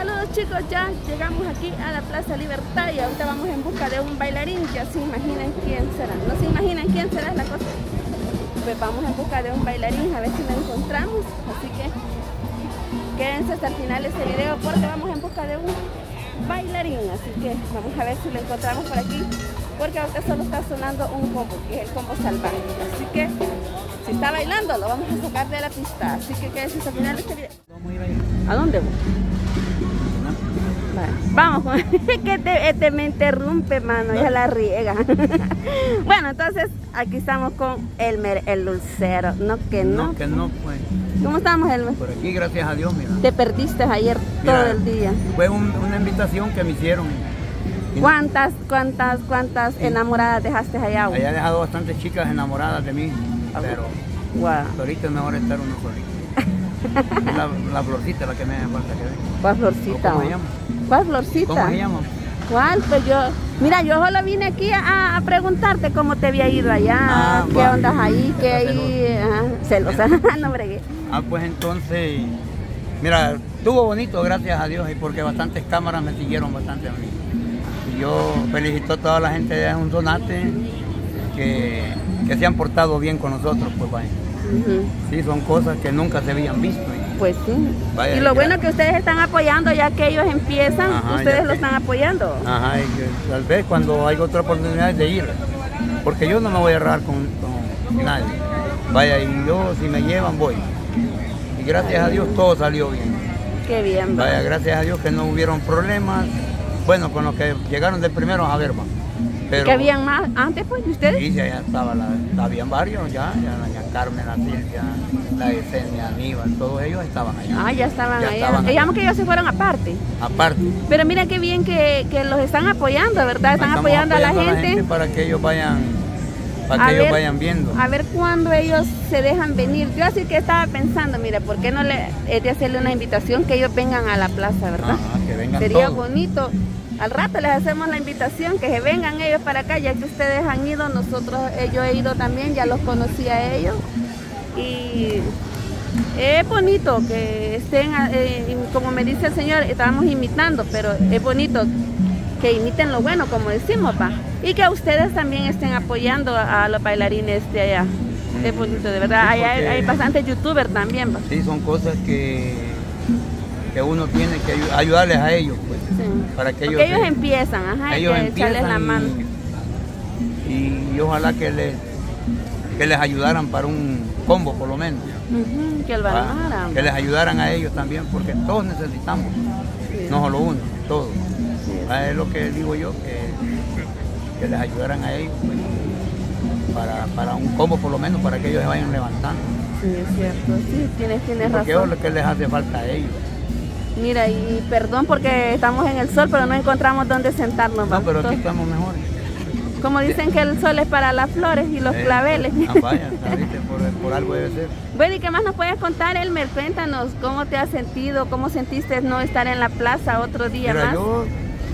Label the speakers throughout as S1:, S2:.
S1: Saludos chicos, ya llegamos aquí a la Plaza Libertad y ahorita vamos en busca de un bailarín. Ya se imaginan quién será. ¿No se imaginan quién será la cosa? Pues vamos en busca de un bailarín, a ver si lo encontramos. Así que quédense hasta el final de este video porque vamos en busca de un bailarín. Así que vamos a ver si lo encontramos por aquí, porque ahorita solo está sonando un combo, que es el combo salvaje. Así que si está bailando lo vamos a sacar de la pista. Así que quédense hasta el final de este video. ¿A dónde vos? Vale, vamos, que este me interrumpe, mano, ya la riega. Bueno, entonces aquí estamos con Elmer, el dulcero. No, que no.
S2: No, que no, pues.
S1: ¿Cómo estamos, Elmer?
S2: Por aquí, gracias a Dios, mira.
S1: Te perdiste ayer todo el día.
S2: Fue una invitación que me hicieron.
S1: ¿Cuántas enamoradas dejaste allá?
S2: Allá he dejado bastantes chicas enamoradas de mí, pero ahorita es mejor estar uno solito. La florcita, la que me hace falta que venga.
S1: ¿Cuál florcita?
S2: ¿Cómo se llama?
S1: ¿Cuál florcita?
S2: ¿Cómo se llama?
S1: ¿Cuál? Pues mira, yo solo vine aquí a preguntarte cómo te había ido allá, qué ondas ahí, qué ahí, celosa, no bregué.
S2: Pues entonces, mira, estuvo bonito, gracias a Dios, y porque bastantes cámaras me siguieron bastante a mí. Y yo felicito a toda la gente de Unzonate que se han portado bien con nosotros, pues vaya. Sí, son cosas que nunca se habían visto.
S1: Pues sí. Vaya, y lo bueno es que ustedes están apoyando, ya que ellos empiezan, ustedes lo están apoyando.
S2: Ajá, y que tal vez cuando hay otra oportunidad de ir, porque yo no me voy a errar con nadie. Vaya, y yo si me llevan voy. Y gracias a Dios todo salió bien.
S1: Qué bien.
S2: Vaya, gracias a Dios que no hubieron problemas. Bueno, con los que llegaron de primero a ver, va. Pero,
S1: ¿que habían más antes, pues, de ustedes?
S2: Sí, ya habían varios, ya doña Carmen, la Silvia, la Yesenia, Aníbal, todos ellos estaban allá.
S1: Ah, ya estaban allá. Digamos que ellos se fueron aparte.
S2: Aparte.
S1: Pero mira qué bien que los están apoyando, ¿verdad? Están apoyando a la gente
S2: para que ellos vayan, viendo.
S1: A ver cuándo ellos se dejan venir. Yo así que estaba pensando, mira, ¿por qué no de hacerle una invitación que ellos vengan a la plaza, verdad?
S2: Que vengan
S1: Sería
S2: todos.
S1: Bonito. Al rato les hacemos la invitación, que se vengan ellos para acá, ya que ustedes han ido, yo he ido también, ya los conocí a ellos. Y es bonito que estén, como me dice el señor, estamos imitando, pero es bonito que imiten lo bueno, como decimos, pa. Y que ustedes también estén apoyando a los bailarines de allá. Es bonito, de verdad.
S2: Sí,
S1: allá hay bastantes youtubers también, pa.
S2: Sí, son cosas que uno tiene que ayudarles a ellos, pues.
S1: Sí.
S2: Para que
S1: porque ellos empiezan,
S2: ellos
S1: hay que echarles la mano.
S2: Y ojalá que les ayudaran para un combo por lo menos.
S1: Que lo armaran.
S2: Que les ayudaran a ellos también, porque todos necesitamos, no solo uno, todos. Sí. Es lo que digo yo, que les ayudaran a ellos, pues, para un combo por lo menos, para que ellos se vayan levantando.
S1: Sí, es cierto, sí, tienes razón.
S2: Porque es lo que les hace falta a ellos.
S1: Mira, y perdón porque estamos en el sol, pero no encontramos dónde sentarnos.
S2: No, pero aquí estamos mejores.
S1: Como dicen que el sol es para las flores y los claveles.
S2: Vaya, por algo debe ser.
S1: Bueno, ¿y qué más nos puedes contar, Elmer? Cuéntanos, ¿cómo te has sentido? ¿Cómo sentiste no estar en la plaza otro día más?
S2: Yo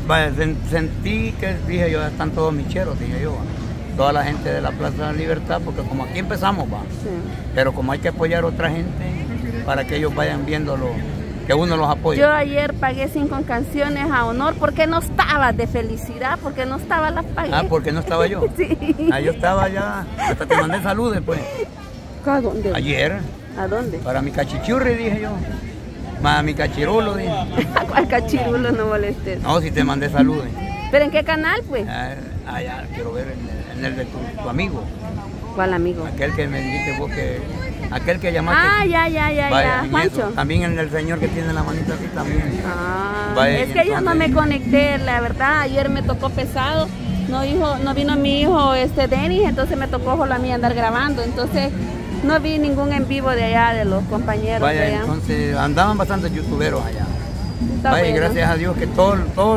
S2: sentí que, dije yo, están todos micheros, dije yo. Toda la gente de la Plaza Libertad, porque como aquí empezamos, sí. Pero como hay que apoyar a otra gente para que ellos vayan viéndolo, que uno los apoye.
S1: Yo ayer pagué 5 canciones a honor porque no estaba de felicidad, porque no estaba, las pagué.
S2: Porque no estaba yo.
S1: Sí.
S2: Yo estaba allá, hasta te mandé saludos después.
S1: ¿A dónde?
S2: Ayer.
S1: ¿A dónde?
S2: Para mi cachichurri, dije yo. Más mi cachirulo, dije.
S1: ¿Cuál cachirulo? No molestes.
S2: No, si te mandé saludos.
S1: ¿Pero en qué canal, pues?
S2: Allá, quiero ver en el de tu amigo.
S1: ¿Cuál amigo?
S2: Aquel que me dijiste vos aquel que llamaste.
S1: Ya, Juancho.
S2: También en el señor que tiene la manita así también.
S1: Es que yo no me conecté, la verdad, ayer me tocó pesado. No vino mi hijo Denis, entonces me tocó solo a mí andar grabando. Entonces no vi ningún en vivo de allá, de los compañeros de allá.
S2: Entonces andaban bastantes youtuberos allá. Bueno. Gracias a Dios que todo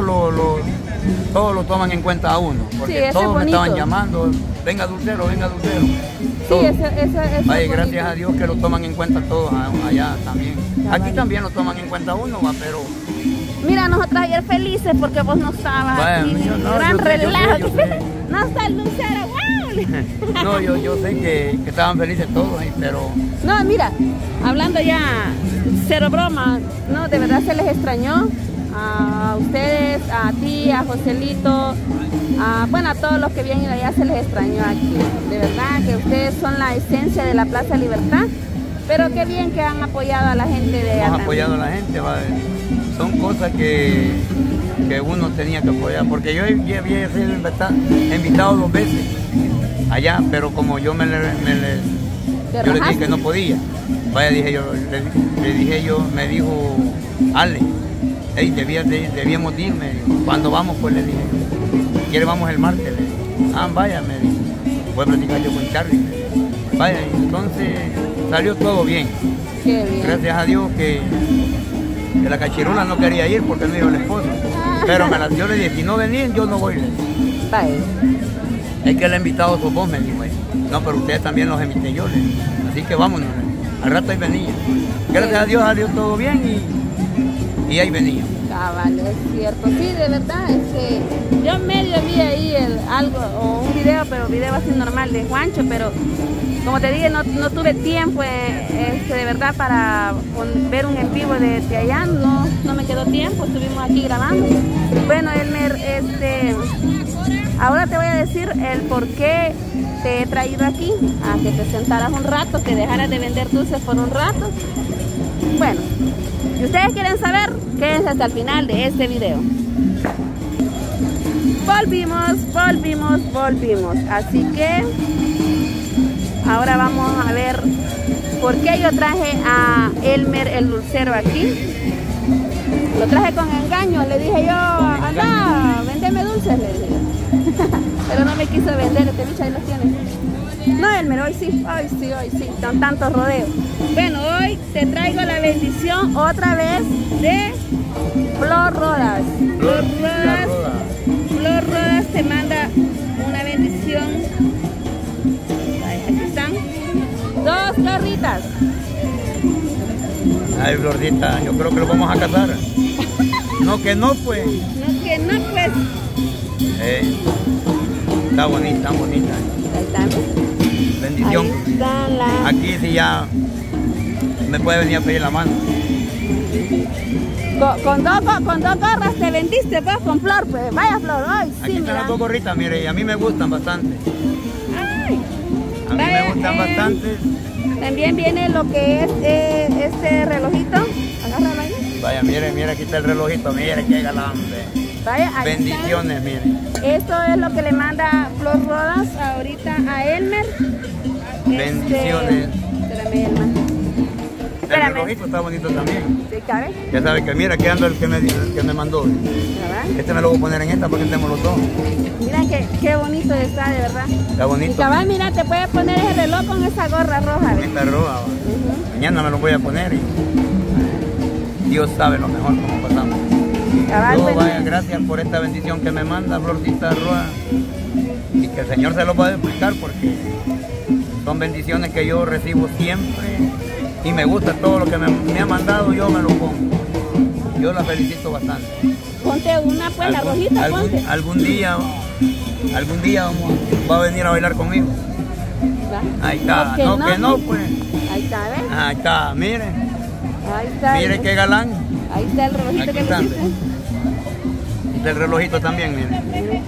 S2: lo toman en cuenta a uno, porque todos me estaban llamando, venga dulcero.
S1: Sí, eso
S2: gracias a Dios que lo toman en cuenta todos allá también. Aquí también lo toman en cuenta uno, pero...
S1: Mira, nosotros ayer felices porque vos no estabas aquí, gran relajo. No está el lucero, wow.
S2: No, yo sé que estaban felices todos, pero...
S1: No, mira, hablando ya, cero broma, no, de verdad se les extrañó a ustedes, a ti, a Joselito, bueno, a todos los que vienen allá se les extrañó aquí. De verdad que ustedes son la esencia de la Plaza Libertad, pero qué bien que han apoyado a la gente de allá.
S2: Hemos apoyado a la gente, va. Son cosas que uno tenía que apoyar, porque yo había sido invitado 2 veces allá, pero como yo yo le dije que no podía. Vaya, dije yo, me dijo Ale, hey, debíamos ir, me dijo. Cuando vamos, pues le dije, ¿quiere vamos el martes? Le dije, vaya, me dijo, voy a platicar yo con Charlie. Vaya, entonces salió todo bien.
S1: Qué bien.
S2: Gracias a Dios que la cachirula no quería ir porque no iba el esposo. Pero yo le dije, si no venían, yo no voy.
S1: Vaya.
S2: Es que el invitado sos vos, me dijo él. No, pero ustedes también los invité yo, le dije. Así que vámonos. Al rato ahí venía. Gracias a Dios salió todo bien y ahí venía.
S1: Cabal, es cierto. Sí, de verdad, yo medio vi ahí algo, o un video, pero video así normal de Juancho, pero como te dije, no tuve tiempo de verdad para ver un en vivo de allá, no me quedó tiempo, estuvimos aquí grabando. Bueno, Elmer, ahora te voy a decir el por qué te he traído aquí, a que te sentaras un rato, que dejaras de vender dulces por un rato. Bueno, si ustedes quieren saber, quédense hasta el final de este video. Volvimos. Así que ahora vamos a ver por qué yo traje a Elmer el dulcero aquí. Lo traje con engaño, le dije yo, anda, vendeme dulces, le dije. Pero no me quiso vender, este bicho ahí los tiene. No, Elmer, hoy sí, con tantos rodeos. Bueno, hoy te traigo la bendición otra vez de Flor Rodas. Flor Rodas te manda una bendición. Aquí están 2 gorritas.
S2: Ay, Florcita, yo creo que lo vamos a casar. No, que no, pues. Está bonita.
S1: Ahí están.
S2: Bendición.
S1: Ahí están las...
S2: Aquí sí ya me puede venir a pedir la mano.
S1: Con dos gorras te vendiste, pues, con Flor, pues. Vaya, Flor, hoy sí,
S2: aquí están las 2 gorritas, mire, y a mí me gustan bastante.
S1: Ay.
S2: A mí me gustan bastante.
S1: También viene lo que es este relojito. Agárralo ahí.
S2: Vaya, mire, aquí está el relojito, mire, que galambre.
S1: Vaya, ahí
S2: bendiciones,
S1: está.
S2: Mire.
S1: Esto es lo que le manda Flor Rodas ahorita a Elmer.
S2: Bendiciones.
S1: Espérame, Elmer.
S2: El relojito está bonito también.
S1: Sí, cabe.
S2: Ya sabes que mira, aquí anda el que me mandó. Este me lo voy a poner en esta porque tenemos los 2.
S1: Mira qué bonito está, de verdad.
S2: Está bonito.
S1: Y cabal, mira, te puedes poner ese reloj con esa gorra roja.
S2: Esta roja. Mañana me lo voy a poner y Dios sabe lo mejor cómo pasamos.
S1: Cabal,
S2: Yo, vaya, gracias por esta bendición que me manda Florcita Roja. Y que el Señor se lo va a explicar porque son bendiciones que yo recibo siempre. Y me gusta todo lo que me ha mandado, yo me lo pongo. Yo la felicito bastante.
S1: Ponte una, pues, la rojita, ponte.
S2: Algún día va a venir a bailar conmigo.
S1: ¿Va?
S2: Ahí está, no, pues.
S1: Ahí está, ¿ves?
S2: Ahí está, mire.
S1: Ahí está.
S2: Mire qué galán.
S1: Ahí está el relojito.
S2: Aquí
S1: que
S2: está.
S1: me hiciste.
S2: Del relojito también, mire.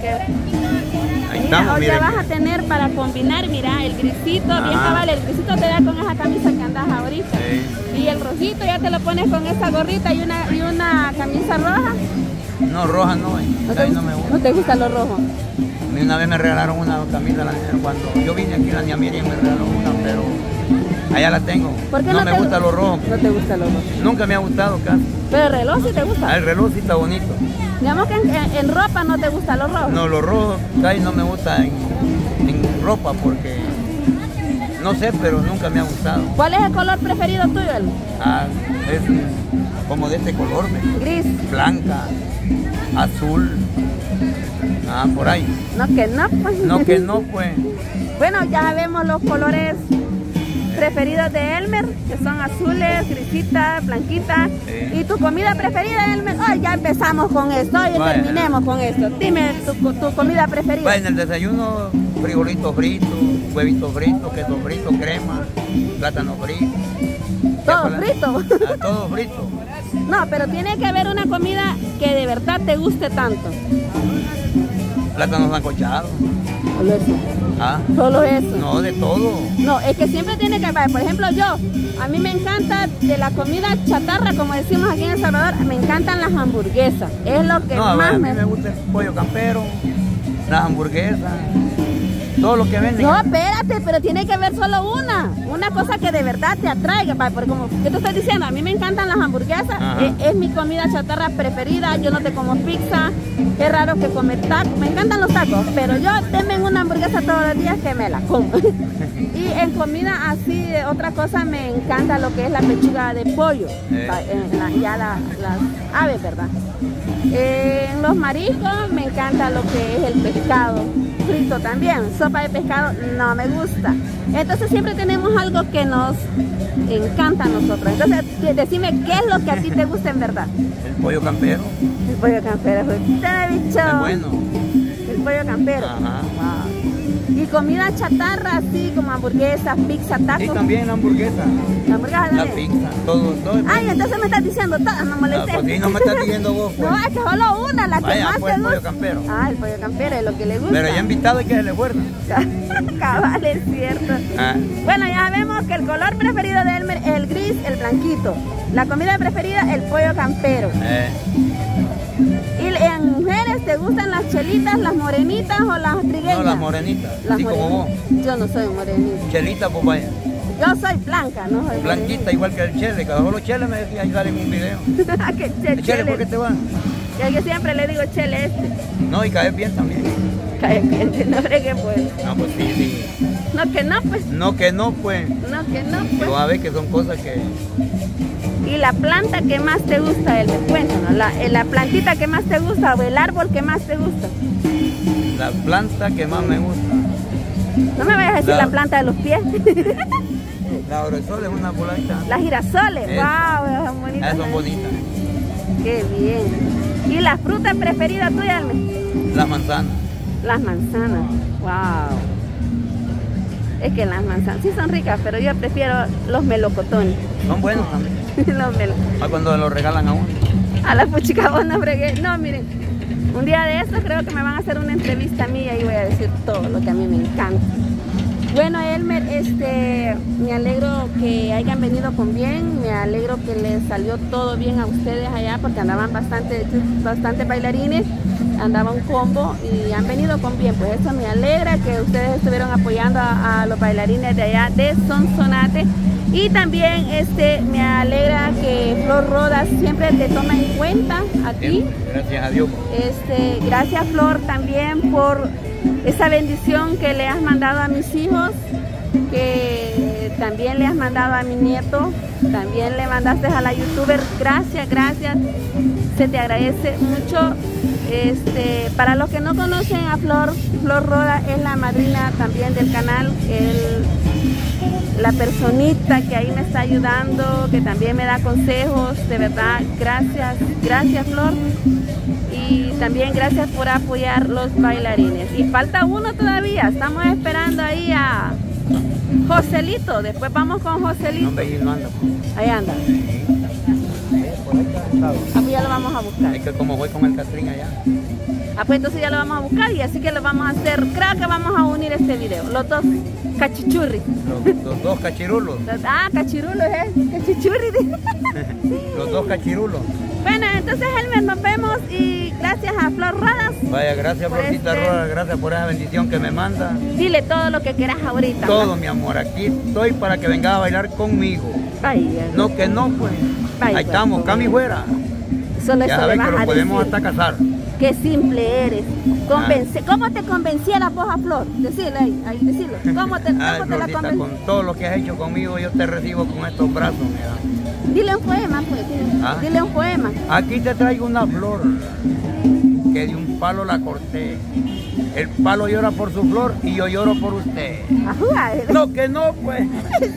S2: Ahí
S1: Mira,
S2: estamos,
S1: hoy
S2: mire.
S1: ya vas a tener para combinar, mira, el grisito, bien cabal, el grisito te da con esa camisa que andas ahorita.
S2: Sí.
S1: Y el rojito ya te lo pones con esta gorrita y una camisa roja.
S2: No, roja no, no me gusta.
S1: ¿No te gusta lo rojo?
S2: A mí una vez me regalaron una camisa, cuando yo vine aquí, la niña Miriam me regaló una, pero allá la tengo.
S1: ¿Por qué
S2: no me gusta lo rojo.
S1: No te gusta lo rojo.
S2: Nunca me ha gustado casi.
S1: Pero el reloj sí te gusta.
S2: El reloj sí está bonito.
S1: Digamos que en ropa no te gusta lo rojo.
S2: No, lo rojo casi no me gusta en ropa porque no sé, pero nunca me ha gustado.
S1: ¿Cuál es el color preferido tuyo?
S2: Es como de este color,
S1: gris,
S2: blanca, azul, por ahí.
S1: No que no, pues.
S2: No que no, pues.
S1: Bueno, ya vemos los colores preferidos de Elmer, que son azules, grisitas, blanquitas. Sí. ¿Y tu comida preferida, Elmer? Hoy ya empezamos con esto, hoy terminemos con esto. Dime tu comida preferida.
S2: Bueno, en el desayuno, frijolitos fritos, huevitos fritos, queso frito, crema, plátano frito.
S1: ¿Todo frito?
S2: Todo frito.
S1: No, pero tiene que haber una comida que de verdad te guste tanto.
S2: Plátanos sancochados.
S1: Solo eso.
S2: ¿Ah?
S1: Solo eso.
S2: No, de todo.
S1: No, es que siempre tiene que haber. Por ejemplo, a mí me encanta de la comida chatarra, como decimos aquí en El Salvador, me encantan las hamburguesas. Es lo que
S2: No,
S1: más
S2: a mí me gusta el pollo campero, las hamburguesas, todo lo que venden.
S1: No, espérate, pero tiene que haber solo una cosa que de verdad te atraiga, porque como ¿qué te estoy diciendo? A mí me encantan las hamburguesas, es mi comida chatarra preferida, yo no te como pizza, es raro que comer tacos, me encantan los tacos, pero yo denme una hamburguesa todos los días que me la como. Y en comida así, otra cosa me encanta lo que es la pechuga de pollo, las aves, ¿verdad? En los mariscos me encanta lo que es el pescado frito también, sopa de pescado no me gusta. Entonces siempre tenemos algo que nos encanta a nosotros. Entonces decime qué es lo que a ti te gusta en verdad.
S2: El pollo campero.
S1: El pollo campero, bicho.
S2: Es bueno.
S1: El pollo campero.
S2: Ajá.
S1: Wow. Y comida chatarra así como hamburguesas, pizza, tacos.
S2: Y también la hamburguesa.
S1: La hamburguesa
S2: La
S1: también.
S2: pizza, todo.
S1: Ay, entonces me estás diciendo todas, no molestes.
S2: Pues sí, no me estás diciendo vos. Pues.
S1: No, es que solo una, la que
S2: Vaya,
S1: más
S2: pues,
S1: te gusta.
S2: el pollo campero.
S1: Ah, el pollo campero es lo que le gusta.
S2: Pero ya invitado hay que se le fuerza.
S1: Cabal, es cierto. Bueno, ya vemos que el color preferido de Elmer es el gris, el blanquito. La comida preferida, el pollo campero. ¿Y en mujeres te gustan las chelitas, las morenitas o las trigueñas?
S2: No, las morenitas, así como vos.
S1: Yo no soy morenita.
S2: Chelita, pues vaya.
S1: Yo soy blanca, ¿no? Soy
S2: blanquita, morenita. Igual que el chele. Cada solo chele me decía, ahí sale en un video.
S1: ¿Qué
S2: chele, ¿por qué te van?
S1: Ya que siempre le digo chele este.
S2: No, y cae bien también.
S1: Cae bien, no fregué pues.
S2: No, pues sí.
S1: No que no, pues.
S2: No que no, pues.
S1: No que no, pues.
S2: Pero a ver que son cosas que...
S1: ¿Y la planta que más te gusta, Elmer? Cuéntanos, la plantita que más te gusta o el árbol que más te gusta.
S2: La planta que más me gusta.
S1: No me vayas a decir la planta de los pies.
S2: La girasol es una voladita.
S1: Las girasoles, wow, son bonitas.
S2: Son bonitas.
S1: Qué bien. ¿Y la fruta preferida tuya, Elmer?
S2: Las manzanas.
S1: Las manzanas, wow. Es que las manzanas sí son ricas, pero yo prefiero los melocotones.
S2: Son buenos también.
S1: Los melocotones.
S2: Cuando los regalan a uno.
S1: A la puchica vos no fregué. No, miren, un día de estos creo que me van a hacer una entrevista a mí y ahí voy a decir todo lo que a mí me encanta. Bueno, Elmer, me alegro que hayan venido con bien, me alegro que les salió todo bien a ustedes allá porque andaban bastante bailarines, andaba un combo y han venido con bien, pues eso me alegra que ustedes estuvieron apoyando a los bailarines de allá de Sonsonate. Y también me alegra que Flor Rodas siempre te toma en cuenta a ti.
S2: Gracias a Dios.
S1: Gracias, Flor, también por esa bendición que le has mandado a mis hijos, que también le has mandado a mi nieto, también le mandaste a la youtuber. Gracias, se te agradece mucho. Para los que no conocen a Flor Rodas es la madrina también del canal, la personita que ahí me está ayudando, que también me da consejos, de verdad, gracias Flor. Y también gracias por apoyar los bailarines. Y falta uno todavía, estamos esperando ahí a Joselito, después vamos con Joselito.
S2: No anda.
S1: Ahí anda. Pues ya lo vamos a buscar.
S2: Es que como voy con el Catrín allá.
S1: Pues entonces ya lo vamos a buscar y así que lo vamos a hacer. Creo que vamos a unir este video. Los dos cachichurri.
S2: Los dos cachirulos.
S1: Cachirulos, cachichurri.
S2: Los dos cachirulos.
S1: Bueno, entonces Elmer, nos vemos y gracias a Flor Rodas.
S2: Vaya, gracias Florcita Rodas, gracias por esa bendición que me manda.
S1: Dile todo lo que quieras ahorita.
S2: Todo, mi amor, aquí estoy para que venga a bailar conmigo. No que no, pues. Ahí estamos, cami fuera.
S1: Solo
S2: ya
S1: eso
S2: sabes
S1: le vas
S2: que lo
S1: a
S2: podemos
S1: decir.
S2: hasta casar.
S1: Qué simple eres. ¿Cómo te convencieras vos a Flor? Decirle ahí, decirlo. ¿Cómo te la convencieras?
S2: Con todo lo que has hecho conmigo, yo te recibo con estos brazos, mira.
S1: Dile un poema, pues. Dile un poema.
S2: Aquí te traigo una flor que de un palo la corté. El palo llora por su flor y yo lloro por usted. No que no, pues.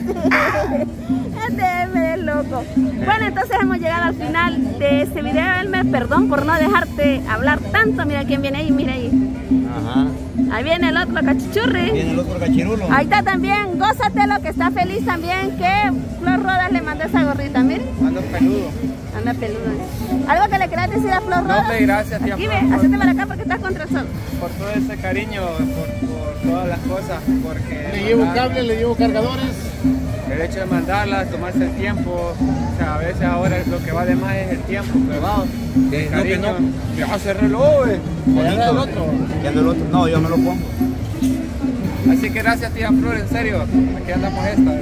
S1: Este es loco. Bueno, entonces hemos llegado al final de este video, Elmer. Perdón por no dejarte hablar tanto. Mira quién viene ahí, mira ahí.
S2: Ajá.
S1: Ahí viene el otro cachichurri.
S2: Viene el otro cachirulo.
S1: Ahí está también, gózatelo, que está feliz también que Flor Rodas le mandó esa gorrita, miren.
S2: Ando peludo.
S1: Anda peludo. ¿Algo que le quieras decir a Flor Rodas?
S3: No, gracias, tía
S1: Aquí
S3: Flor,
S1: ve, hacete para acá porque estás contra el sol.
S3: por todo ese cariño, por todas las cosas, porque
S4: Le llevo cables, le llevo cargadores.
S3: el hecho de mandarlas, tomarse el tiempo, o sea, a veces ahora lo que vale más es el tiempo, pero el cariño, ya se reloj,
S4: Ya el otro.
S2: Ya el otro, no, yo me lo pongo.
S3: Así que gracias, tía Flor, en serio, aquí andamos esta.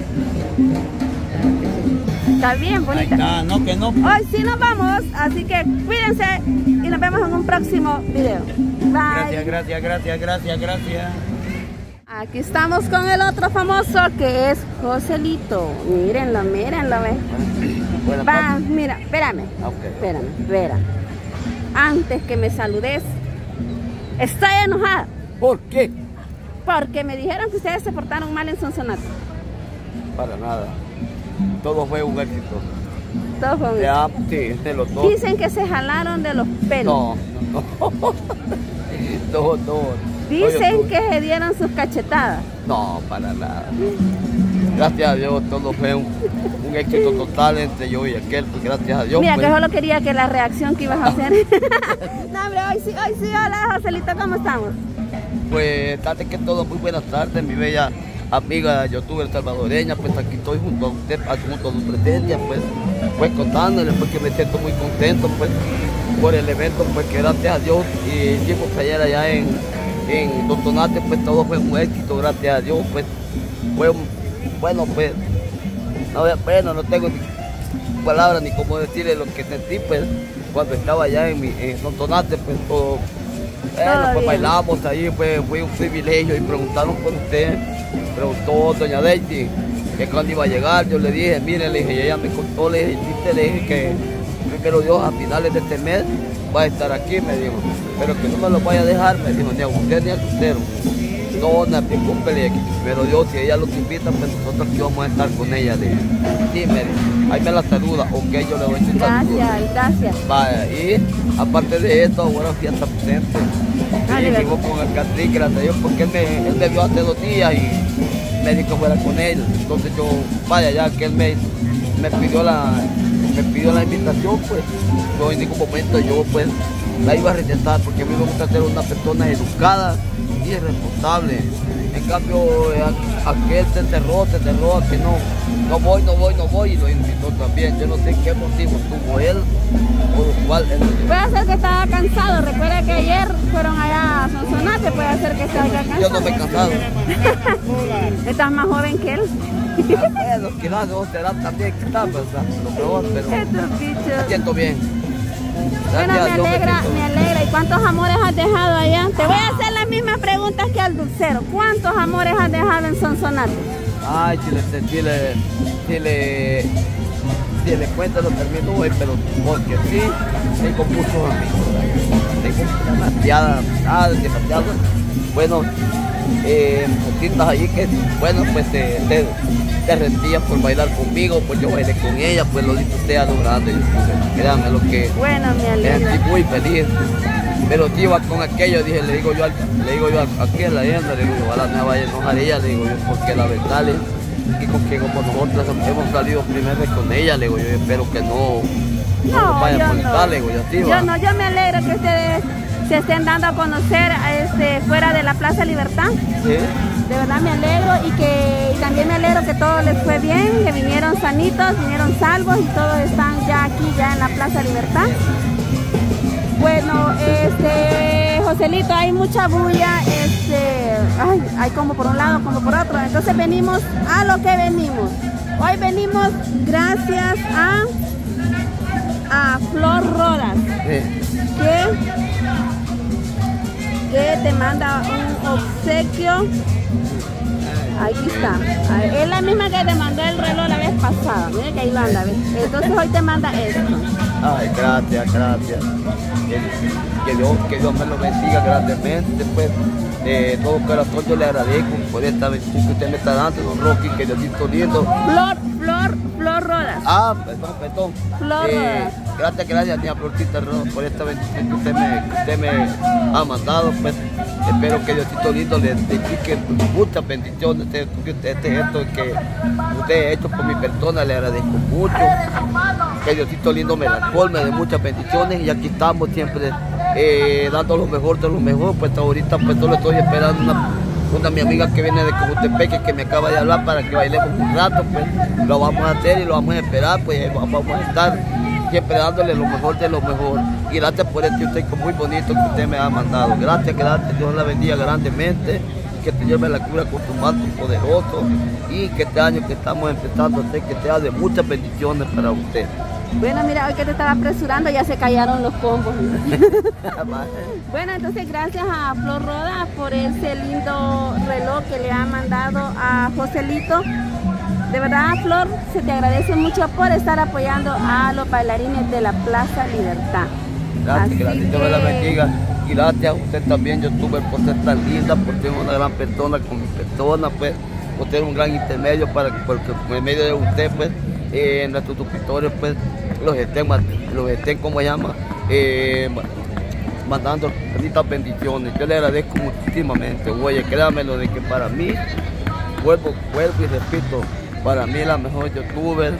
S1: Está bien,
S2: Ahí
S1: bonita.
S2: está, no que no.
S1: Hoy sí nos vamos, así que cuídense y nos vemos en un próximo video. Bye.
S2: Gracias.
S1: Aquí estamos con el otro famoso que es Joselito. Mírenlo, ve. Va, mira, espérame. Espérame. Antes que me saludes, estoy enojada.
S2: ¿Por qué?
S1: Porque me dijeron que ustedes se portaron mal en Sonsonate.
S2: Para nada. Todo fue un éxito.
S1: Todos con
S2: Ya, sí, de los dos.
S1: Dicen que se jalaron de los pelos.
S2: No.
S1: Dicen que se dieron sus cachetadas.
S2: No, para nada. Gracias a Dios, todo fue un éxito total entre yo y aquel, pues gracias a Dios.
S1: Mira,
S2: pues.
S1: que solo quería que la reacción que ibas a hacer. No, hombre, hoy sí, hola Joselito, ¿cómo estamos?
S2: Pues, antes que todo, muy buenas tardes, mi bella amiga youtuber salvadoreña, pues aquí estoy junto a usted, junto a su presencia, pues contándole pues que me siento muy contento pues por el evento, pues que gracias a Dios y hicimos ayer allá en Sonsonate, pues todo fue un éxito, gracias a Dios, pues fue bueno, pues no tengo ni palabras ni cómo decirle lo que sentí pues cuando estaba allá en Sonsonate, pues todo. Pues bailamos ahí, fue un privilegio y preguntaron por usted, preguntó doña Daisy que cuando iba a llegar, yo le dije, mire, le dije, y ella me contó, le dije que primero Dios a finales de este mes va a estar aquí, me dijo, pero que no me lo vaya a dejar, me dijo, ni a usted ni a Lucero. No, no, preocúpele, pero Dios, si ella los invita, pues nosotros aquí vamos a estar con ella, le dije. Sí, me dijo, ahí me la saluda, ok, yo le voy a decir saludos.
S1: Gracias.
S2: Vaya, y aparte de esto, bueno, fiesta presente. Y hicimos con el Catrín, gracias a Dios, porque él me vio hace 2 días y me dijo que fuera con él. Entonces yo, vaya, ya que él me pidió la invitación, pues yo en ningún momento yo pues la iba a rechazar, porque a mí me gusta ser una persona educada y responsable. En cambio, aquel se cerró a que no voy, y lo invitó también. Yo no sé qué motivo tuvo él, por lo cual él...
S1: Puede ser que estaba cansado, recuerda que ayer fueron allá a Sonsonate, puede ser que estaba cansado.
S2: Yo no me he cansado.
S1: Estás más joven que él.
S2: Bueno, quizás no será también que está, ¿verdad? Lo peor, pero
S1: Estos bichos.
S2: me siento bien.
S1: Bueno,
S2: Gracias a Dios
S1: me alegra. ¿Y cuántos amores has dejado allá? Te voy a hacer las mismas preguntas que al dulcero. ¿Cuántos amores has dejado en Sonsonate?
S2: Ay, si le cuento lo termino hoy, pero porque sí, tengo muchos amigos. Tengo demasiadas. Bueno, cositas ahí que, bueno, pues te rendían por bailar conmigo, pues yo bailé con ella, pues lo dice usted a lo grande, créanme lo que
S1: Bueno, me
S2: me
S1: alegra.
S2: sentí muy feliz. Pero si iba con aquello, dije, le digo yo a aquel, le digo, ojalá me vaya a enojar ella, le digo yo, porque la verdad es que como nosotros hemos salido primero con ella, le digo yo, espero que no nos vaya a molestar, le digo yo, así va.
S1: Yo me alegro que ustedes se estén dando a conocer fuera de la Plaza Libertad.
S2: ¿Sí?
S1: De verdad me alegro y también me alegro que todo les fue bien, que vinieron sanitos, vinieron salvos y todos están ya aquí, ya en la Plaza Libertad. Bueno, Joselito, hay mucha bulla, hay como por un lado, como por otro, entonces venimos a lo que venimos. Hoy venimos gracias a Flor Rodas,
S2: Sí.
S1: que te manda un obsequio. Aquí está. Es la misma que te mandó el reloj la vez pasada. Mira que ahí lo anda, ¿ves? Entonces hoy te manda esto.
S2: Ay, gracias. Que Dios me lo bendiga grandemente, pues. De todo corazón yo le agradezco por esta bendición que usted me está dando, don Rocky, que Diosito lindo.
S1: Flor Rodas.
S2: Perdón.
S1: Flor Rodas.
S5: Gracias, tía Florcita Rosa, por esta bendición que usted me ha mandado. Pues espero que Diosito lindo le dedique muchas bendiciones. Esto que usted ha hecho por mi persona, le agradezco mucho. Que Diosito lindo me la colme de muchas bendiciones, y aquí estamos siempre dando lo mejor de lo mejor. Pues ahorita pues solo estoy esperando una mi amiga que viene de Cojutepeque, que me acaba de hablar para que bailemos un rato. Pues lo vamos a hacer y lo vamos a esperar, pues vamos a estar siempre dándole lo mejor de lo mejor. Y gracias por este texto muy bonito que usted me ha mandado. Gracias, Dios la bendiga grandemente, que te lleve la cura con tu manto poderoso, y que este año que estamos empezando a hacer, que sea de muchas bendiciones para usted.
S1: Bueno, mira, hoy que te estaba apresurando ya se callaron los combos. Bueno, entonces gracias a Flor Roda por ese lindo reloj que le ha mandado a Joselito. De verdad, Flor, se te agradece mucho por estar apoyando a los bailarines de la Plaza Libertad.
S5: Gracias, Dios me la bendiga. Y gracias a usted también, youtuber, por ser tan linda, por ser una gran persona con mi persona, pues, por ser un gran intermedio porque por medio de usted, pues, nuestros suscriptores, pues, los estén, ¿cómo se llama? Mandando bonitas bendiciones. Yo le agradezco muchísimamente. Oye, créamelo de que para mí, vuelvo y repito, para mí la mejor youtuber,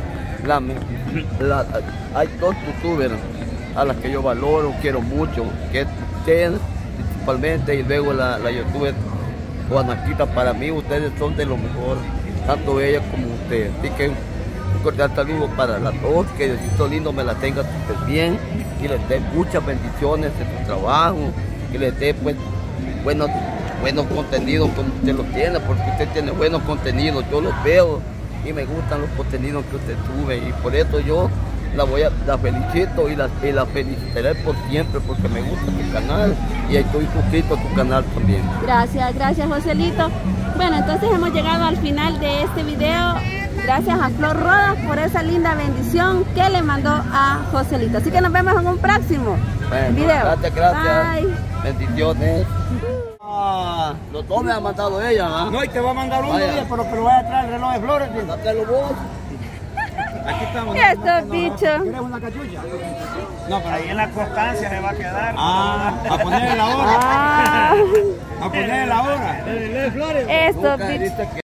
S5: hay dos youtubers a las que yo valoro, quiero mucho, que es usted principalmente, y luego la youtuber Juanaquita. Para mí ustedes son de lo mejor, tanto ella como usted. Así que un cordial saludo para las dos, que Diosito lindo me la tenga súper bien, y les dé muchas bendiciones en su trabajo, que les dé pues buenos contenidos como usted los tiene, porque usted tiene buenos contenidos, yo los veo y me gustan los contenidos que usted sube, y por eso yo la felicito y la felicitaré por siempre, porque me gusta tu canal y estoy suscrito a tu canal también.
S1: Gracias Joselito. Bueno, entonces hemos llegado al final de este video. Gracias a Flor Roda por esa linda bendición que le mandó a Joselito. Así que nos vemos en un próximo video.
S5: Gracias.
S1: Bye.
S5: Bendiciones. Los dos me han mandado ella, ¿ah?
S2: No, y te va a mandar uno, pero vaya a traer el reloj de flores.
S5: Dátelo vos.
S2: Aquí estamos.
S1: Estos bichos.
S2: ¿Quieres una cachucha? No, pero ahí en la constancia le va a quedar. A ponerle la hora. A ponerle la hora.
S1: Estos bichos.